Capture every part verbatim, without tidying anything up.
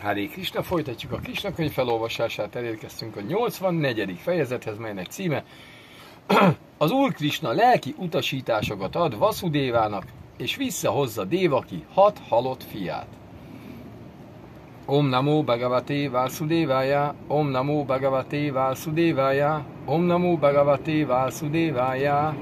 Hare Krishna, folytatjuk a Krishna könyv felolvasását, elérkeztünk a nyolcvannegyedik fejezethez, melynek címe az Úr Krishna lelki utasításokat ad Vasudévának, és visszahozza Dévaki hat halott fiát. Om Namo Bhagavate Vasudevaya, Om Namo Bhagavate Vasudevaya, Om Namo Bhagavate Vasudevaya.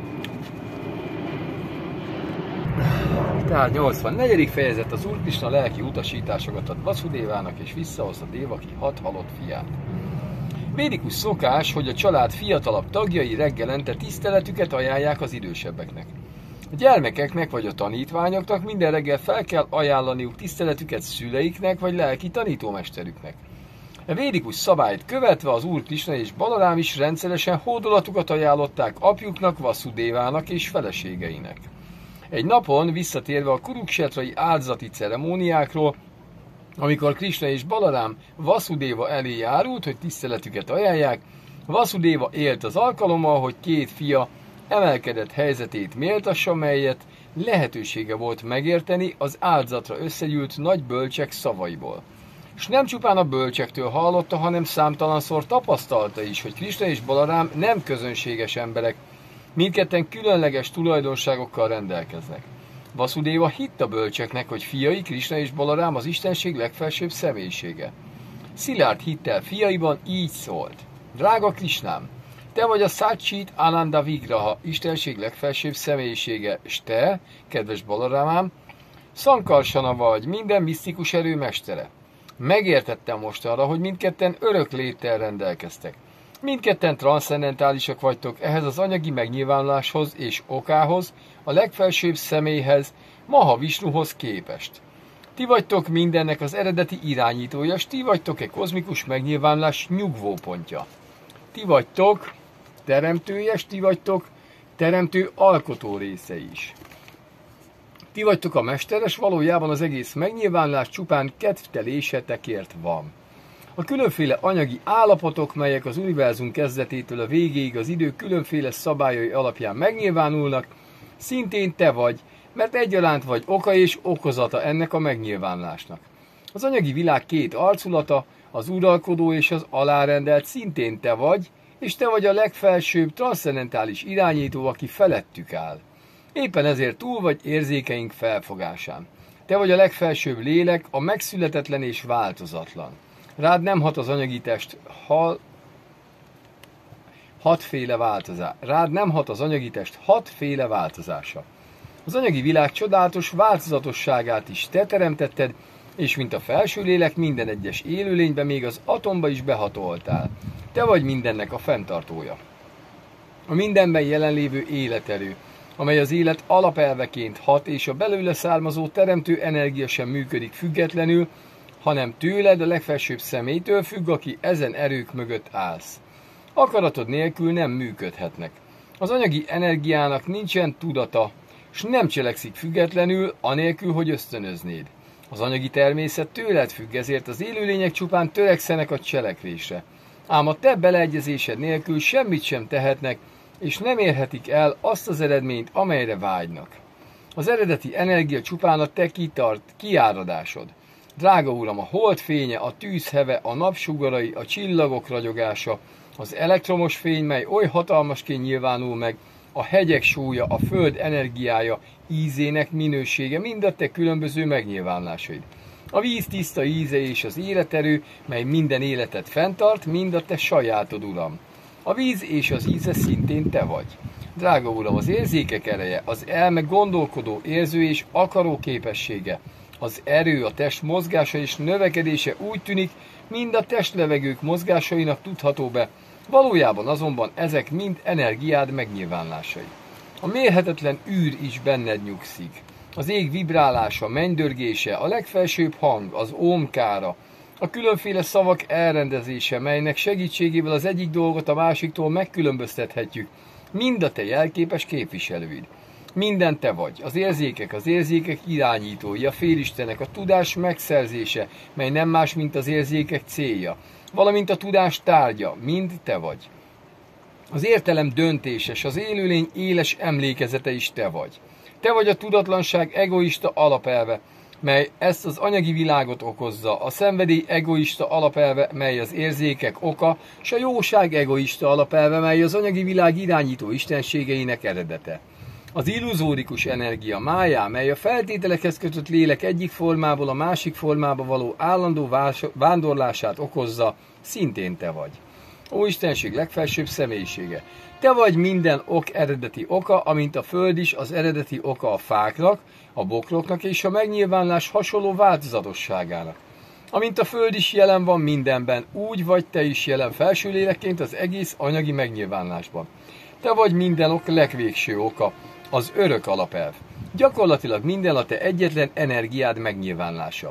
Tehát nyolcvannegyedik fejezet, az Úr Krishna lelki utasításokat ad Vasudévának, és visszahozza Dévaki hat halott fiát. Védikus szokás, hogy a család fiatalabb tagjai reggelente tiszteletüket ajánlják az idősebbeknek. A gyermekeknek vagy a tanítványoknak minden reggel fel kell ajánlaniuk tiszteletüket szüleiknek vagy lelki tanítómesterüknek. A védikus szabályt követve az Úr Krishna és Balarám is rendszeresen hódolatukat ajánlották apjuknak, Vasudévának és feleségeinek. Egy napon, visszatérve a kuruksetrai áldozati ceremóniákról, amikor Krishna és Balarám Vasudéva elé járult, hogy tiszteletüket ajánlják, Vasudéva élt az alkalommal, hogy két fia emelkedett helyzetét méltassa, melyet lehetősége volt megérteni az áldozatra összegyűlt nagy bölcsek szavaiból. És nem csupán a bölcsektől hallotta, hanem számtalanszor tapasztalta is, hogy Krishna és Balarám nem közönséges emberek, mindketten különleges tulajdonságokkal rendelkeznek. Vasudéva hitt a bölcseknek, hogy fiai, Krishna és Balarám az istenség legfelsőbb személyisége. Szilárd hittel fiaiban így szólt: Drága Krishnám, te vagy a Satchit Ananda Vigraha, istenség legfelsőbb személyisége, és te, kedves Balarámám, Sankarsana vagy, minden misztikus erő mestere. Megértettem mostanra, hogy mindketten örök léttel rendelkeztek. Mindketten transzcendentálisak vagytok ehhez az anyagi megnyilvánuláshoz és okához, a legfelsőbb személyhez, Mahavishnuhoz képest. Ti vagytok mindennek az eredeti irányítója, és ti vagytok-e kozmikus megnyilvánulás nyugvópontja. Ti vagytok teremtője, és ti vagytok teremtő alkotó része is. Ti vagytok a mesteres, valójában az egész megnyilvánulás csupán kedvtelésetekért van. A különféle anyagi állapotok, melyek az univerzum kezdetétől a végéig az idő különféle szabályai alapján megnyilvánulnak, szintén te vagy, mert egyaránt vagy oka és okozata ennek a megnyilvánulásnak. Az anyagi világ két arculata, az uralkodó és az alárendelt szintén te vagy, és te vagy a legfelsőbb transzcendentális irányító, aki felettük áll. Éppen ezért túl vagy érzékeink felfogásán. Te vagy a legfelsőbb lélek, a megszületetlen és változatlan. Rád nem hat az anyagi test hal... hatféle változás. Rád nem hat az anyagi test hatféle változása. Az anyagi világ csodálatos változatosságát is te teremtetted, és mint a felső lélek minden egyes élőlénybe, még az atomba is behatoltál. Te vagy mindennek a fenntartója. A mindenben jelenlévő életerő, amely az élet alapelveként hat, és a belőle származó teremtő energia sem működik függetlenül, hanem tőled, a legfelsőbb személytől függ, aki ezen erők mögött állsz. Akaratod nélkül nem működhetnek. Az anyagi energiának nincsen tudata, s nem cselekszik függetlenül, anélkül, hogy ösztönöznéd. Az anyagi természet tőled függ, ezért az élőlények csupán törekszenek a cselekvésre. Ám a te beleegyezésed nélkül semmit sem tehetnek, és nem érhetik el azt az eredményt, amelyre vágynak. Az eredeti energia csupán a te kitart, kiáradásod. Drága Uram, a hold fénye, a tűz heve, a napsugarai, a csillagok ragyogása, az elektromos fény, mely oly hatalmasként nyilvánul meg, a hegyek súlya, a föld energiája, ízének minősége, mind a te különböző megnyilvánulásaid. A víz tiszta íze és az életerő, mely minden életet fenntart, mind a te sajátod, Uram. A víz és az íze szintén te vagy. Drága Uram, az érzékek ereje, az elme gondolkodó, érző és akaró képessége, az erő, a test mozgása és növekedése úgy tűnik, mind a testlevegők mozgásainak tudható be, valójában azonban ezek mind energiád megnyilvánulásai. A mérhetetlen űr is benned nyugszik. Az ég vibrálása, mennydörgése, a legfelsőbb hang, az ómkára, a különféle szavak elrendezése, melynek segítségével az egyik dolgot a másiktól megkülönböztethetjük, mind a te jelképes képviselőid. Minden te vagy, az érzékek, az érzékek irányítói, a félistenek, a tudás megszerzése, mely nem más, mint az érzékek célja, valamint a tudás tárgya, mind te vagy. Az értelem döntéses, az élőlény éles emlékezete is te vagy. Te vagy a tudatlanság egoista alapelve, mely ezt az anyagi világot okozza, a szenvedély egoista alapelve, mely az érzékek oka, s a jóság egoista alapelve, mely az anyagi világ irányító istenségeinek eredete. Az illuzórikus energia májá, mely a feltételekhez kötött lélek egyik formából a másik formába való állandó vándorlását okozza, szintén te vagy. Ó Istenség legfelsőbb személyisége! Te vagy minden ok eredeti oka, amint a föld is az eredeti oka a fáknak, a bokroknak és a megnyilvánulás hasonló változatosságának. Amint a föld is jelen van mindenben, úgy vagy te is jelen felső lélekként az egész anyagi megnyilvánulásban. Te vagy minden ok legvégső oka, az örök alapelv. Gyakorlatilag minden a te egyetlen energiád megnyilvánulása.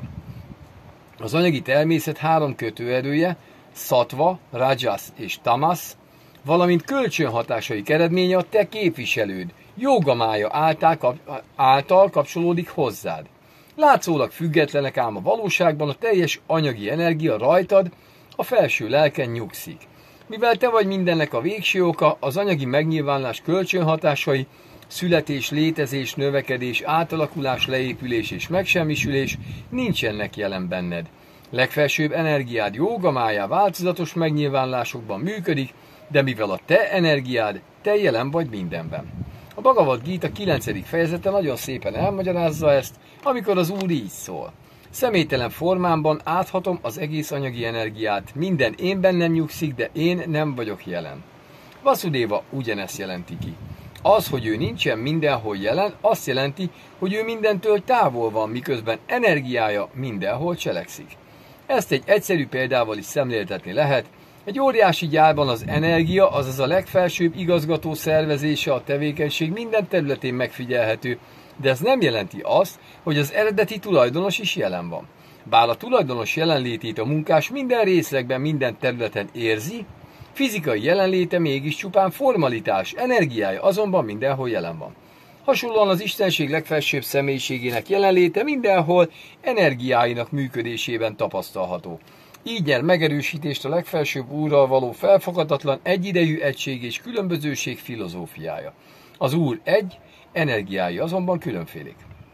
Az anyagi természet három kötőerője, Sattva, Rajas és Tamas, valamint kölcsönhatásaik eredménye a te képviselőd, jógamája által, kap, által kapcsolódik hozzád. Látszólag függetlenek, ám a valóságban a teljes anyagi energia rajtad, a felső lelken nyugszik. Mivel te vagy mindennek a végső oka, az anyagi megnyilvánulás kölcsönhatásai, születés, létezés, növekedés, átalakulás, leépülés és megsemmisülés nincsenek jelen benned. Legfelsőbb energiád jógamájá változatos megnyilvánulásokban működik, de mivel a te energiád, te jelen vagy mindenben. A Bhagavad Gita kilencedik fejezete nagyon szépen elmagyarázza ezt, amikor az Úr így szól. Személytelen formámban áthatom az egész anyagi energiát, minden én bennem nyugszik, de én nem vagyok jelen. Vasudeva ugyanezt jelenti ki. Az, hogy ő nincsen mindenhol jelen, azt jelenti, hogy ő mindentől távol van, miközben energiája mindenhol cselekszik. Ezt egy egyszerű példával is szemléltetni lehet. Egy óriási gyárban az energia, azaz a legfelsőbb igazgató szervezése a tevékenység minden területén megfigyelhető, de ez nem jelenti azt, hogy az eredeti tulajdonos is jelen van. Bár a tulajdonos jelenlétét a munkás minden részlegben, minden területen érzi, fizikai jelenléte mégis csupán formalitás, energiája azonban mindenhol jelen van. Hasonlóan az Istenség legfelsőbb személyiségének jelenléte mindenhol energiáinak működésében tapasztalható. Így nyer megerősítést a legfelsőbb Úrral való felfoghatatlan egyidejű egység és különbözőség filozófiája. Az Úr egy, energiái azonban különfélék.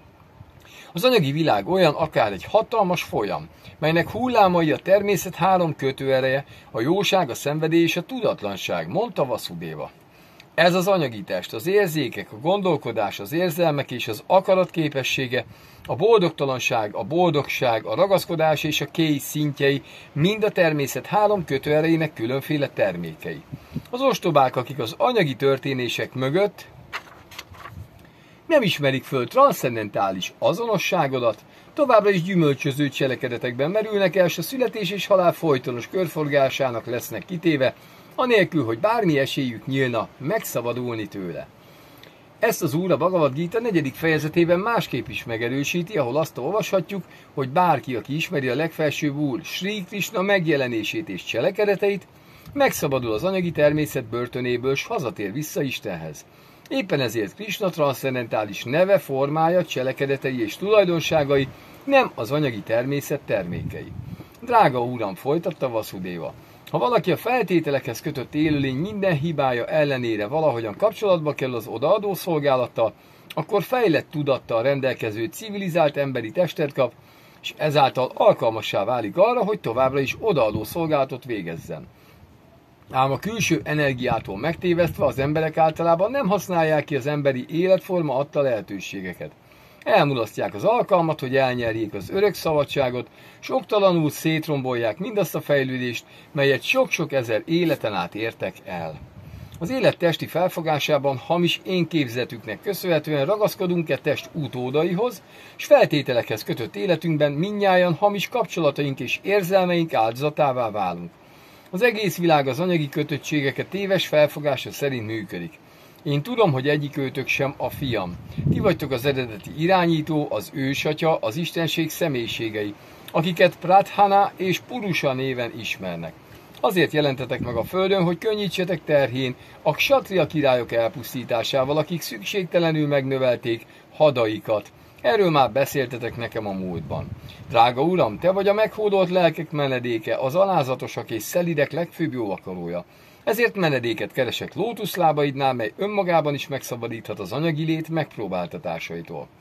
Az anyagi világ olyan akár egy hatalmas folyam, melynek hullámai a természet három kötőereje, a jóság, a szenvedély és a tudatlanság, mondta Vasudeva. Ez az anyagi test, az érzékek, a gondolkodás, az érzelmek és az akarat képessége, a boldogtalanság, a boldogság, a ragaszkodás és a kéj szintjei mind a természet három kötőerejének különféle termékei. Az ostobák, akik az anyagi történések mögött nem ismerik föl transzcendentális azonosságodat, továbbra is gyümölcsöző cselekedetekben merülnek el, s a születés és halál folytonos körforgásának lesznek kitéve, anélkül, hogy bármi esélyük nyílna megszabadulni tőle. Ezt az Úr a Bhagavad Gita negyedik fejezetében másképp is megerősíti, ahol azt olvashatjuk, hogy bárki, aki ismeri a legfelsőbb Úr Sri Krishna megjelenését és cselekedeteit, megszabadul az anyagi természet börtönéből, s hazatér vissza Istenhez. Éppen ezért Krishna transzcendentális neve, formája, cselekedetei és tulajdonságai nem az anyagi természet termékei. Drága Uram, folytatta Vasudeva, ha valaki a feltételekhez kötött élőlény minden hibája ellenére valahogyan kapcsolatba kerül az odaadó szolgálattal, akkor fejlett tudattal rendelkező civilizált emberi testet kap, és ezáltal alkalmassá válik arra, hogy továbbra is odaadó szolgálatot végezzen. Ám a külső energiától megtévesztve az emberek általában nem használják ki az emberi életforma adta lehetőségeket. Elmulasztják az alkalmat, hogy elnyerjék az örök szabadságot, s oktalanul szétrombolják mindazt a fejlődést, melyet sok-sok ezer életen át értek el. Az élet testi felfogásában hamis énképzetüknek köszönhetően ragaszkodunk-e test utódaihoz, s feltételekhez kötött életünkben mindnyájan hamis kapcsolataink és érzelmeink áldozatává válunk. Az egész világ az anyagi kötöttségeket téves felfogása szerint működik. Én tudom, hogy egyik őtök sem a fiam. Ti vagytok az eredeti irányító, az ősatya, az istenség személyiségei, akiket Pradhana és Purusha néven ismernek. Azért jelentetek meg a földön, hogy könnyítsetek terhén a ksatria királyok elpusztításával, akik szükségtelenül megnövelték hadaikat. Erről már beszéltetek nekem a múltban. Drága Uram, te vagy a meghódolt lelkek menedéke, az alázatosak és szelidek legfőbb jóakarója. Ezért menedéket keresek lótuszlábaidnál, mely önmagában is megszabadíthat az anyagi lét megpróbáltatásaitól.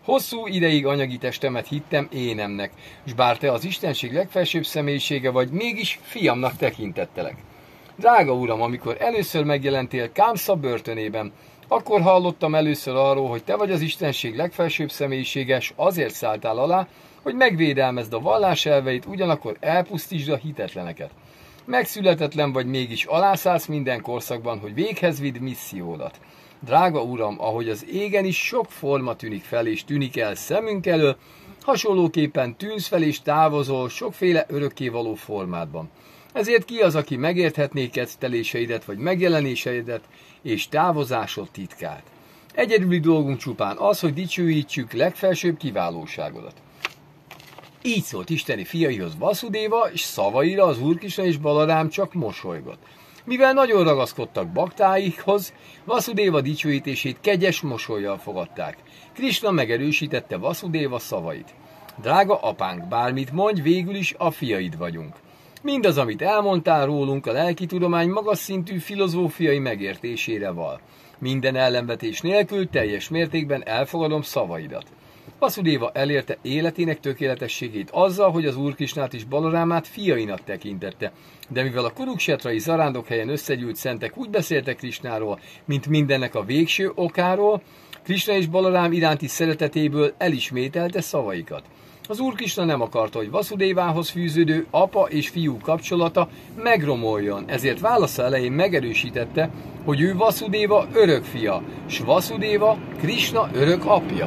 Hosszú ideig anyagi testemet hittem énemnek, s bár te az Istenség legfelsőbb személyisége vagy, mégis fiamnak tekintettelek. Drága uram, amikor először megjelentél Kámsza börtönében, akkor hallottam először arról, hogy te vagy az Istenség legfelsőbb személyisége, s azért szálltál alá, hogy megvédelmezd a vallás elveit, ugyanakkor elpusztítsd a hitetleneket. Megszületetlen vagy, mégis alászállsz minden korszakban, hogy véghez vidd missziódat. Drága uram, ahogy az égen is sok forma tűnik fel és tűnik el szemünk elől, hasonlóképpen tűnsz fel és távozol sokféle örökkévaló formádban. Ezért ki az, aki megérthetné kezdteléseidet vagy megjelenéseidet és távozásod titkát? Egyedüli dolgunk csupán az, hogy dicsőítsük legfelsőbb kiválóságodat. Így szólt isteni fiaihoz Vasudéva, és szavaira az Úr Krisna és Balarám csak mosolygott. Mivel nagyon ragaszkodtak baktáikhoz, Vasudéva dicsőítését kegyes mosollyal fogadták. Krisna megerősítette Vasudéva szavait. Drága apánk, bármit mondj, végül is a fiaid vagyunk. Mindaz, amit elmondtál rólunk, a lelkitudomány magas szintű filozófiai megértésére val. Minden ellenvetés nélkül teljes mértékben elfogadom szavaidat. Vasudéva elérte életének tökéletességét azzal, hogy az Úr Krisnát és Balarámát fiainak tekintette, de mivel a Kuruksetrai zarándokhelyen összegyűlt szentek úgy beszéltek Krisnáról, mint mindennek a végső okáról, Krisna és Balarám iránti szeretetéből elismételte szavaikat. Az Úr Krisna nem akarta, hogy Vasudévához fűződő apa és fiú kapcsolata megromoljon, ezért válasza elején megerősítette, hogy ő Vasudéva örök fia, s Vasudéva Krisna örök apja.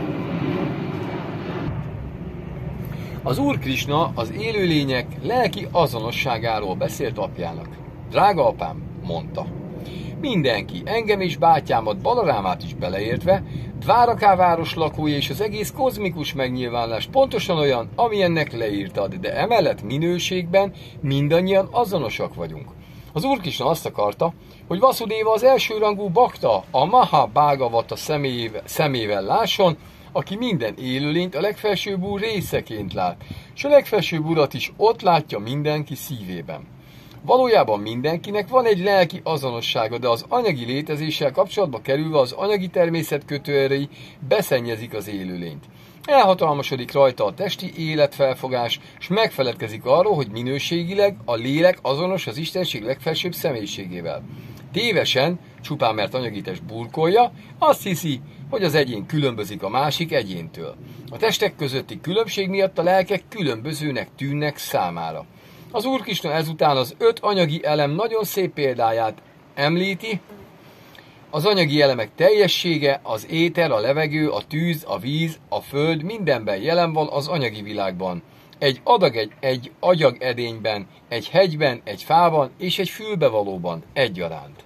Az Úr Krisna az élőlények lelki azonosságáról beszélt apjának. Drága apám, mondta, mindenki, engem és bátyámat, Balarámát is beleértve, Dváraká város lakói és az egész kozmikus megnyilvánulás pontosan olyan, amilyennek leírtad, de emellett minőségben mindannyian azonosak vagyunk. Az Úr Krisna azt akarta, hogy Vasudéva az elsőrangú bakta, a Maha Bhagavata személyével, szemével lásson, aki minden élőlényt a legfelsőbb úr részeként lát, és a legfelsőbb urat is ott látja mindenki szívében. Valójában mindenkinek van egy lelki azonossága, de az anyagi létezéssel kapcsolatba kerülve az anyagi természet kötőerei beszennyezik az élőlényt. Elhatalmasodik rajta a testi életfelfogás, és megfeledkezik arról, hogy minőségileg a lélek azonos az Istenség legfelsőbb személyiségével. Tévesen, csupán mert anyagítés burkolja, azt hiszi, hogy az egyén különbözik a másik egyéntől. A testek közötti különbség miatt a lelkek különbözőnek tűnnek számára. Az Úr Krisna ezután az öt anyagi elem nagyon szép példáját említi. Az anyagi elemek teljessége, az éter, a levegő, a tűz, a víz, a föld mindenben jelen van az anyagi világban. Egy adag egy, egy agyag edényben, egy hegyben, egy fában és egy fülbevalóban egyaránt.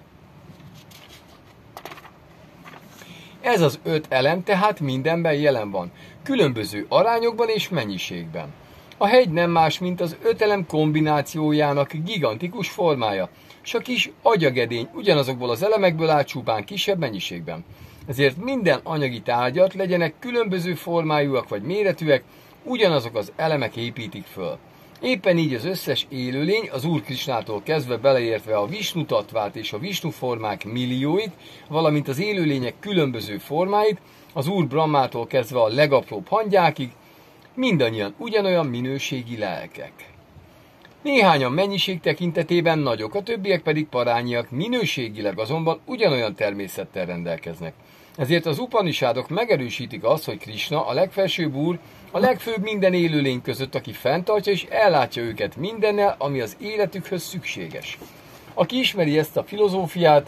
Ez az öt elem tehát mindenben jelen van, különböző arányokban és mennyiségben. A hegy nem más, mint az öt elem kombinációjának gigantikus formája, s a kis agyagedény ugyanazokból az elemekből áll csupán kisebb mennyiségben. Ezért minden anyagi tárgyat, legyenek különböző formájúak vagy méretűek, ugyanazok az elemek építik föl. Éppen így az összes élőlény, az Úr Krisnától kezdve beleértve a Visnu tatvát és a Visnu formák millióit, valamint az élőlények különböző formáit, az Úr Brahmától kezdve a legapróbb hangyákig, mindannyian ugyanolyan minőségi lelkek. Néhányan mennyiség tekintetében nagyok, a többiek pedig parányiak, minőségileg azonban ugyanolyan természettel rendelkeznek. Ezért az Upanishadok megerősítik azt, hogy Krisna, a legfelsőbb úr, a legfőbb minden élőlény között, aki fenntartja és ellátja őket mindennel, ami az életükhöz szükséges. Aki ismeri ezt a filozófiát,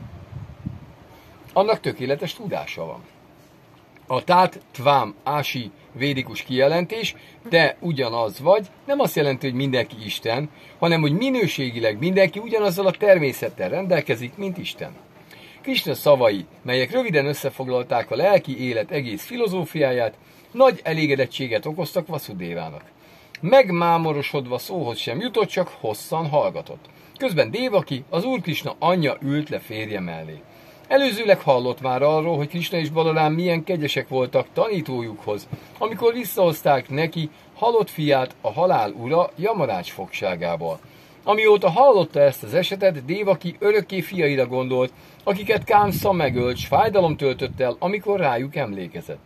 annak tökéletes tudása van. A tát tvám ási védikus kijelentés, te ugyanaz vagy, nem azt jelenti, hogy mindenki Isten, hanem hogy minőségileg mindenki ugyanazzal a természettel rendelkezik, mint Isten. Krisna szavai, melyek röviden összefoglalták a lelki élet egész filozófiáját, nagy elégedettséget okoztak Vasudévának. Megmámorosodva szóhoz sem jutott, csak hosszan hallgatott. Közben Dévaki, az Úr Krisna anyja ült le férje mellé. Előzőleg hallott már arról, hogy Krisna és Balarám milyen kegyesek voltak tanítójukhoz, amikor visszahozták neki halott fiát a halál ura Jamarács fogságából. Amióta hallotta ezt az esetet, Dévaki örökké fiaira gondolt, akiket Kámsza megölt, s fájdalom töltött el, amikor rájuk emlékezett.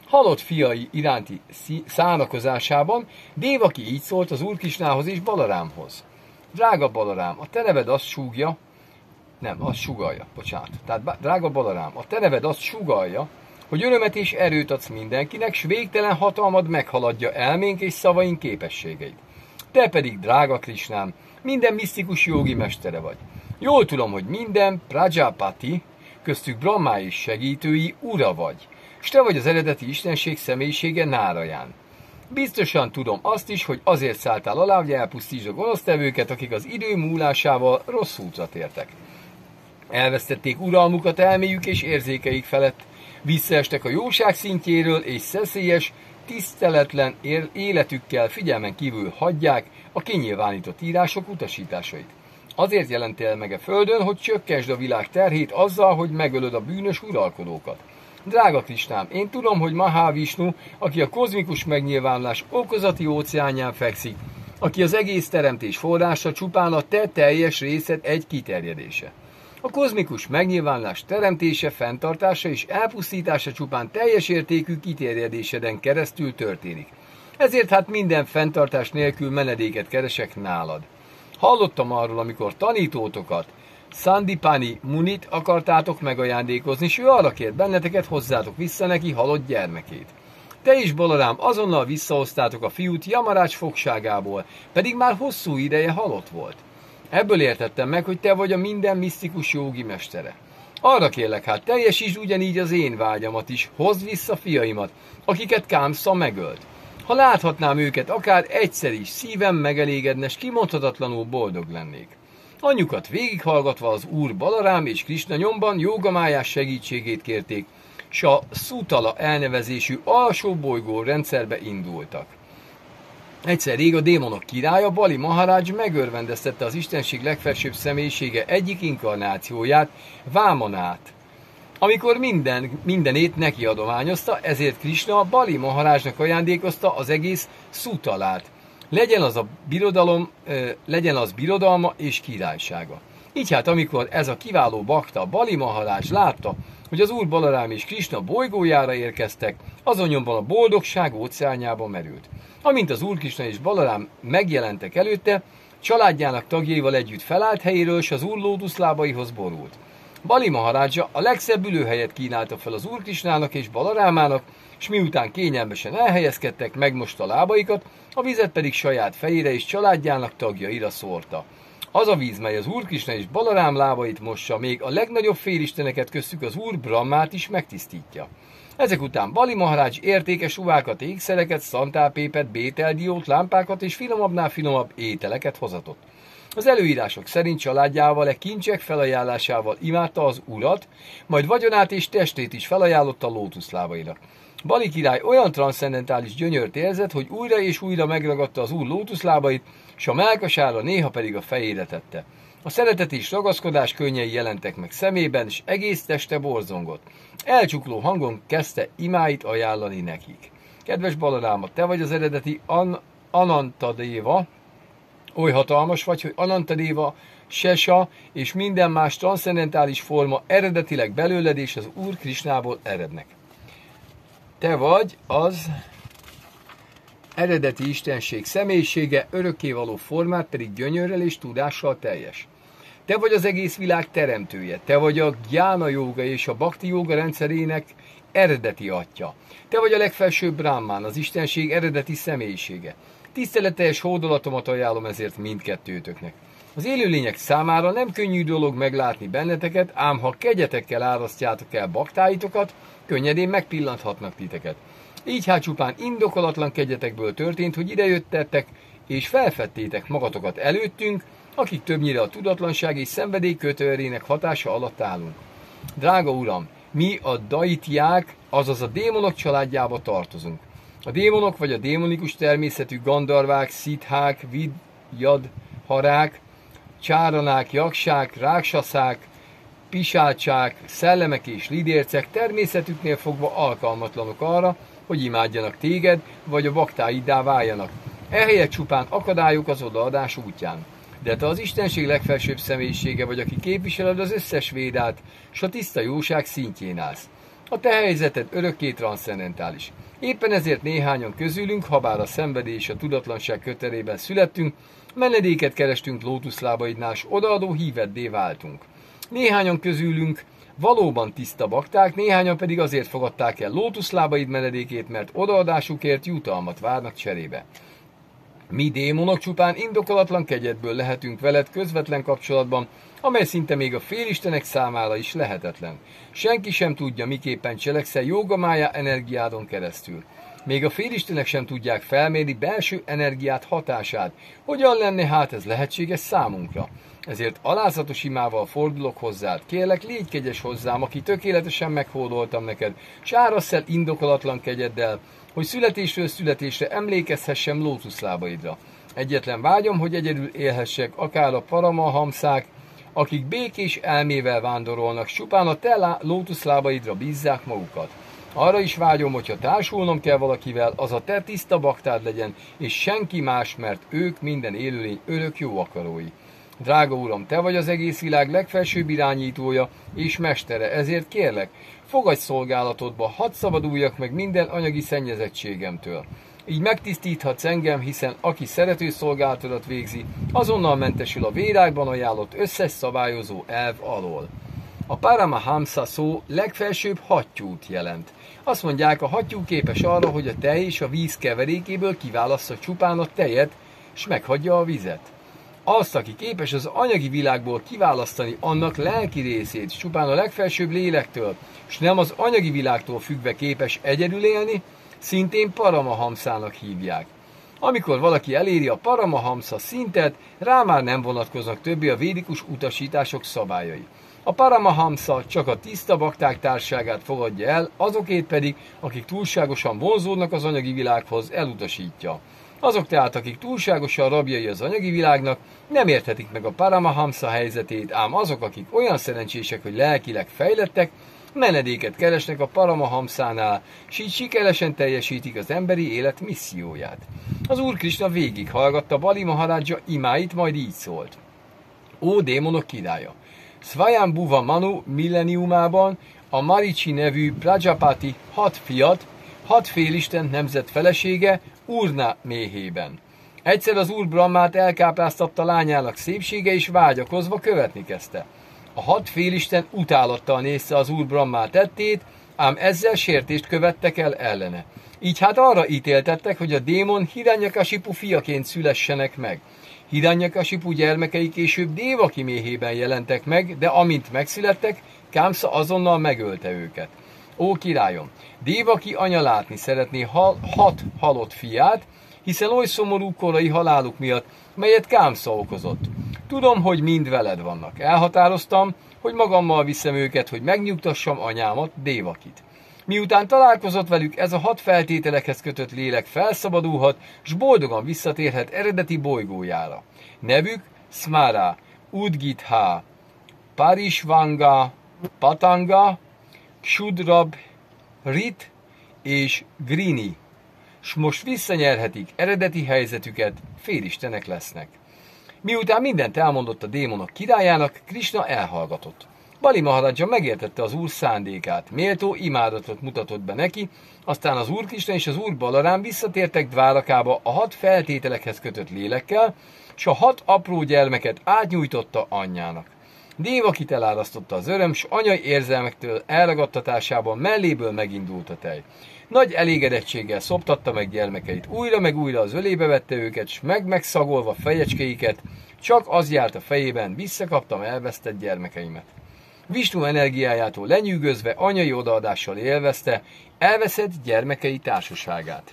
halott fiai iránti szánakozásában Dévaki így szólt az Úr Krisnához és Balarámhoz. Drága Balarám, a te neved azt súgja, nem, azt sugalja, bocsánat. Tehát drága Balarám, a te neved azt sugalja, hogy örömet és erőt adsz mindenkinek, s végtelen hatalmad meghaladja elménk és szavaink képességeit. Te pedig, drága Krisnám, minden misztikus jogi mestere vagy. Jól tudom, hogy minden Prajapati, köztük Brahma és segítői ura vagy, s te vagy az eredeti istenség személyisége Náraján. Biztosan tudom azt is, hogy azért szálltál alá, hogy elpusztítsd a gonosztevőket, akik az idő múlásával rossz útra tértek. Elvesztették uralmukat elméjük és érzékeik felett, visszaestek a jóság szintjéről, és szeszélyes, tiszteletlen életükkel figyelmen kívül hagyják a kinyilvánított írások utasításait. Azért jelentél meg a földön, hogy csökkentsd a világ terhét azzal, hogy megölöd a bűnös uralkodókat. Drága Krisnám, én tudom, hogy Mahavishnu, aki a kozmikus megnyilvánulás okozati óceánján fekszik, aki az egész teremtés forrása, csupán a te teljes részed egy kiterjedése. A kozmikus megnyilvánulás teremtése, fenntartása és elpusztítása csupán teljes értékű kiterjedéseden keresztül történik. Ezért hát minden fenntartás nélkül menedéket keresek nálad. Hallottam arról, amikor tanítótokat, Sandipani Munit akartátok megajándékozni, és ő arra kért benneteket, hozzátok vissza neki halott gyermekét. Te is, Balarám, azonnal visszahoztátok a fiút Yamarács fogságából, pedig már hosszú ideje halott volt. Ebből értettem meg, hogy te vagy a minden misztikus jógi mestere. Arra kérlek, hát teljesítsd ugyanígy az én vágyamat is, hozd vissza fiaimat, akiket Kámsza megölt. Ha láthatnám őket, akár egyszer is, szívem megelégedne, s kimondhatatlanul boldog lennék. Anyukat végighallgatva az úr Balarám és Krisna nyomban Jógamájás segítségét kérték, s a Szutala elnevezésű alsó bolygó rendszerbe indultak. Egyszer rég a démonok királya, Bali Maharaj megörvendeztette az istenség legfelsőbb személyisége egyik inkarnációját, Vámanát. Amikor minden, mindenét neki adományozta, ezért Krisna Bali Maharajnak ajándékozta az egész Szutalát. Legyen az a birodalom, legyen az birodalma és királysága. Így hát, amikor ez a kiváló bakta, Bali Maharaj látta, hogy az úr Balarám és Krisna bolygójára érkeztek, azon nyomban a boldogság óceánjába merült. Amint az úr Krisna és Balarám megjelentek előtte, családjának tagjaival együtt felállt helyéről, s az úr lótuszlábaihoz borult. Bali Maharajja a legszebb ülőhelyet kínálta fel az úr Krisnának és Balarámának, s miután kényelmesen elhelyezkedtek, megmosta a lábaikat, a vizet pedig saját fejére és családjának tagjaira szórta. Az a víz, mely az úr Krisna és Balarám lábait mossa, még a legnagyobb félisteneket, köztük az úr Brahmát is megtisztítja. Ezek után Bali Maharaj értékes ruhákat, ékszereket, szantálpépet, bételdiót, lámpákat és finomabbnál finomabb ételeket hozatott. Az előírások szerint családjával e kincsek felajánlásával imádta az urat, majd vagyonát és testét is felajánlotta lótuszlábainak. Bali király olyan transzcendentális gyönyört érzett, hogy újra és újra megragadta az úr lótuszlábait, s a mellkasára, néha pedig a fejére tette. A szeretet és ragaszkodás könnyei jelentek meg szemében, és egész teste borzongott. Elcsukló hangon kezdte imáit ajánlani nekik. Kedves Balaráma, te vagy az eredeti An- Anantadéva, oly hatalmas vagy, hogy Anantadéva, Sesa és minden más transzcendentális forma eredetileg belőled és az Úr Krisnából erednek. Te vagy az eredeti istenség személyisége, örökkévaló formát pedig gyönyörrel és tudással teljes. Te vagy az egész világ teremtője, te vagy a Gyána jóga és a Bhakti jóga rendszerének eredeti atya. Te vagy a legfelsőbb Brahmán, az istenség eredeti személyisége. Tiszteleteljes hódolatomat ajánlom ezért mindkettőtöknek. Az élőlények számára nem könnyű dolog meglátni benneteket, ám ha kegyetekkel árasztjátok el baktáitokat, könnyedén megpillanthatnak titeket. Így hát csupán indokolatlan kegyetekből történt, hogy idejöttetek, és felfedtétek magatokat előttünk, akik többnyire a tudatlanság és szenvedély kötőerének hatása alatt állunk. Drága uram, mi a daitiák, azaz a démonok családjába tartozunk. A démonok vagy a démonikus természetű gandarvák, szithák, vidyadharák, csáranák, jaksák, ráksaszák, pisácsák, szellemek és lidércek természetüknél fogva alkalmatlanok arra, hogy imádjanak téged, vagy a baktáiddá váljanak. Ehelyett csupán akadályok az odaadás útján. De te az istenség legfelsőbb személyisége vagy, aki képviseled az összes védát, s a tiszta jóság szintjén állsz. A te helyzeted örökké transzcendentális. Éppen ezért néhányan közülünk, habár a szenvedély és a tudatlanság köterében születtünk, menedéket kerestünk lótuszlábaidnál, s odaadó híveddé váltunk. Néhányan közülünk valóban tiszta bakták, néhányan pedig azért fogadták el lótuszlábaid menedékét, mert odaadásukért jutalmat várnak cserébe. Mi démonok csupán indokolatlan kegyedből lehetünk veled közvetlen kapcsolatban, amely szinte még a félistenek számára is lehetetlen. Senki sem tudja, miképpen cselekszel Jógamája energiádon keresztül. Még a félistenek sem tudják felmérni belső energiát hatását. Hogyan lenne hát ez lehetséges számunkra? Ezért alázatos imával fordulok hozzád. Kérlek, légy kegyes hozzám, aki tökéletesen meghódoltam neked, s árasz el indokolatlan kegyeddel, hogy születésről születésre emlékezhessem lótuszlábaidra. Egyetlen vágyom, hogy egyedül élhessek, akár a paramahamszák, akik békés elmével vándorolnak, csupán a te lótuszlábaidra bízzák magukat. Arra is vágyom, hogyha társulnom kell valakivel, az a te tiszta baktád legyen, és senki más, mert ők minden élőlény örök jó akarói. Drága Uram, te vagy az egész világ legfelsőbb irányítója és mestere, ezért kérlek, fogadj szolgálatodba, hadd szabaduljak meg minden anyagi szennyezettségemtől. Így megtisztíthatsz engem, hiszen aki szerető szolgálatodat végzi, azonnal mentesül a vérákban ajánlott összes szabályozó elv alól. A Paramahamsa szó legfelsőbb hattyút jelent. Azt mondják, a hattyú képes arra, hogy a tej és a víz keverékéből kiválassza csupán a tejet, és meghagyja a vizet. Azt, aki képes az anyagi világból kiválasztani annak lelki részét, csupán a legfelsőbb lélektől, és nem az anyagi világtól függve képes egyedül élni, szintén Paramahamszának hívják. Amikor valaki eléri a Paramahamsa szintet, rá már nem vonatkoznak többé a védikus utasítások szabályai. A Paramahamsa csak a tiszta bakták társaságát fogadja el, azokét pedig, akik túlságosan vonzódnak az anyagi világhoz, elutasítja. Azok tehát, akik túlságosan rabjai az anyagi világnak, nem érthetik meg a Paramahamsa helyzetét, ám azok, akik olyan szerencsések, hogy lelkileg fejlettek, menedéket keresnek a Paramahamszánál, s így sikeresen teljesítik az emberi élet misszióját. Az Úr Krisna végighallgatta Bali Maharaja imáit, majd így szólt. Ó démonok királya! Svayambhuva Manu milleniumában a Marici nevű Prajapati hat fiat, hat félisten nemzet felesége Urna méhében. Egyszer az Úr Brahmát elkápráztatta lányának szépsége, és vágyakozva követni kezdte. A hat félisten utálattal nézte az Úr Brahmá tettét, ám ezzel sértést követtek el ellene. Így hát arra ítéltettek, hogy a démon Hiranyakasipu fiaként szülessenek meg. Hiranyakasipu gyermekei később Dévaki méhében jelentek meg, de amint megszülettek, Kámsza azonnal megölte őket. Ó királyom, Dévaki anya látni szeretné hal, hat halott fiát, hiszen oly szomorú korai haláluk miatt, melyet Kámsza okozott. Tudom, hogy mind veled vannak. Elhatároztam, hogy magammal viszem őket, hogy megnyugtassam anyámat, Dévakit. Miután találkozott velük, ez a hat feltételekhez kötött lélek felszabadulhat, s boldogan visszatérhet eredeti bolygójára. Nevük Smara, Udgitha, Parishvanga, Patanga, Kshudrab, Rit és Grini, s most visszanyerhetik eredeti helyzetüket, félistenek lesznek. Miután mindent elmondott a démonok királyának, Krisna elhallgatott. Bali Maharaja megértette az Úr szándékát, méltó imádatot mutatott be neki, aztán az Úr Krisna és az Úr Balarám visszatértek Dvárakába a hat feltételekhez kötött lélekkel, s a hat apró gyermeket átnyújtotta anyjának. Dévakit elárasztotta az öröm, s anyai érzelmektől elragadtatásában melléből megindult a tej. Nagy elégedettséggel szoptatta meg gyermekeit, újra meg újra az ölébe vette őket, s meg-megszagolva fejecskéiket, csak az járt a fejében, visszakaptam elvesztett gyermekeimet. Visnu energiájától lenyűgözve, anyai odaadással élvezte elveszett gyermekei társaságát.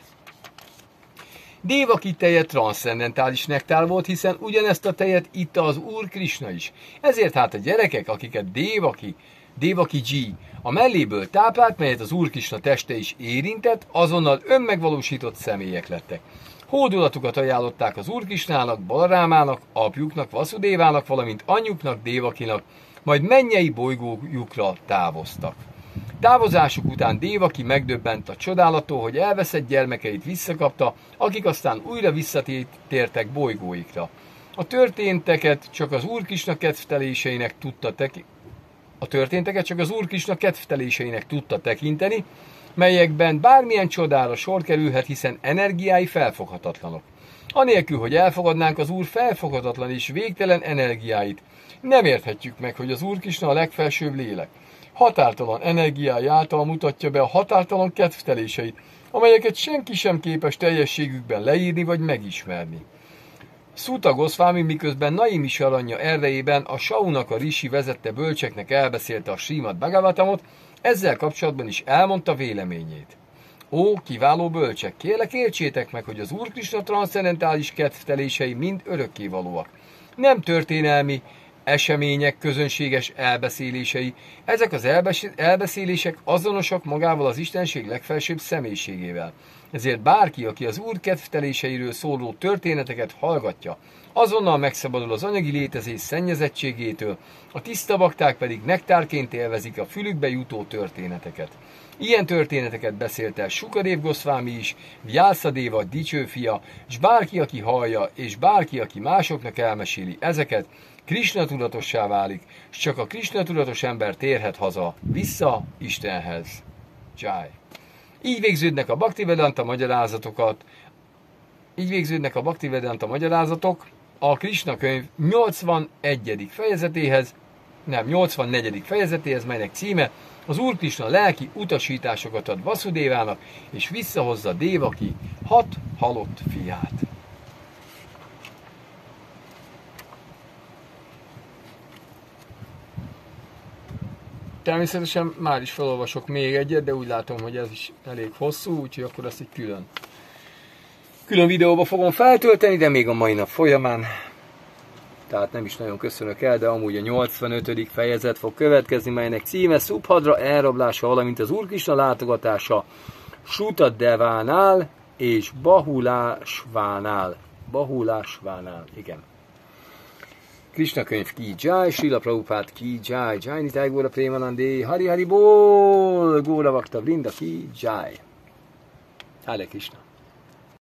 Dévaki teje transzcendentális nektár volt, hiszen ugyanezt a tejet itta az Úr Krisna is. Ezért hát a gyerekek, akiket Dévaki, Dévaki G a melléből táplált, melyet az Úr Krisna teste is érintett, azonnal önmegvalósított személyek lettek. Hódulatukat ajánlották az Úr Krisnának, Balarámának, apjuknak, Vasudévának, valamint anyjuknak, Dévakinak, majd mennyei bolygójukra távoztak. Távozásuk után Dévaki megdöbbent a csodálattól, hogy elveszett gyermekeit visszakapta, akik aztán újra visszatértek bolygóikra. A történteket csak az Úr Krisna kedvteléseinek tudta teki, A történteket csak az Úr Krisna kedvteléseinek tudta tekinteni, melyekben bármilyen csodára sor kerülhet, hiszen energiái felfoghatatlanok. Anélkül, hogy elfogadnánk az Úr felfoghatatlan és végtelen energiáit, nem érthetjük meg, hogy az Úr Krisna a legfelsőbb lélek. Határtalan energiái által mutatja be a határtalan kedvteléseit, amelyeket senki sem képes teljességükben leírni vagy megismerni. Suta Goswami miközben Naimi Saranya erdejében a Saunaka Rishi vezette bölcseknek elbeszélte a Srimad Bhagavatamot, ezzel kapcsolatban is elmondta véleményét. Ó, kiváló bölcsek, kérlek értsétek meg, hogy az Úr Krisna transzcendentális kedvtelései mind örökkévalóak. Nem történelmi események közönséges elbeszélései, ezek az elbeszélések azonosak magával az Istenség legfelsőbb személyiségével. Ezért bárki, aki az Úr kedvteléseiről szóló történeteket hallgatja, azonnal megszabadul az anyagi létezés szennyezettségétől, a tiszta bakták pedig nektárként élvezik a fülükbe jutó történeteket. Ilyen történeteket beszélt el Sukadev Goswami is, Vyászadéva dicső fia, s bárki, aki hallja, és bárki, aki másoknak elmeséli ezeket, Krisna tudatossá válik, s csak a Krisna tudatos ember térhet haza, vissza Istenhez. Jai. Így végződnek a Bhaktivedanta magyarázatokat, így végződnek a Bhaktivedanta magyarázatok a Krisna könyv nyolcvanegyedik fejezetéhez, nem, nyolcvannegyedik fejezetéhez, melynek címe az Úr Krisna lelki utasításokat ad Vasudévának, és visszahozza Dévaki hat halott fiát. Természetesen már is felolvasok még egyet, de úgy látom, hogy ez is elég hosszú, úgyhogy akkor azt egy külön, külön videóba fogom feltölteni, de még a mai nap folyamán. Tehát nem is nagyon köszönök el, de amúgy a nyolcvanötödik fejezet fog következni, melynek címe Subhadra elrablása, valamint az Úr Krisna látogatása Sutadevánál és Bahulásvánál. Bahulásvánál, igen. Krisna könyv ki jai, Srila Prabhupád ki jai, Jai Nitai Góra Prémanandé, Hari Hari Bol, Góra Vakta Vrinda ki jai. Hare Krishna.